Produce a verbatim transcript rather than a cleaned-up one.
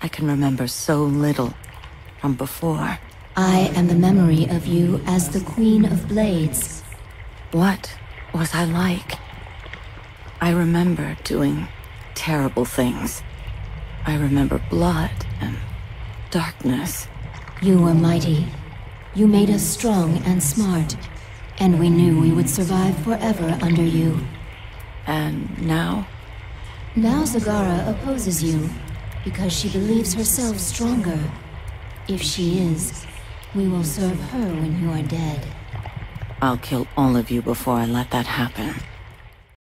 I can remember so little from before. I am the memory of you as the Queen of Blades. What was I like? I remember doing terrible things. I remember blood and darkness. You were mighty. You made us strong and smart, and we knew we would survive forever under you. And now? Now Zagara opposes you, because she believes herself stronger. If she is, we will serve her when you are dead. I'll kill all of you before I let that happen.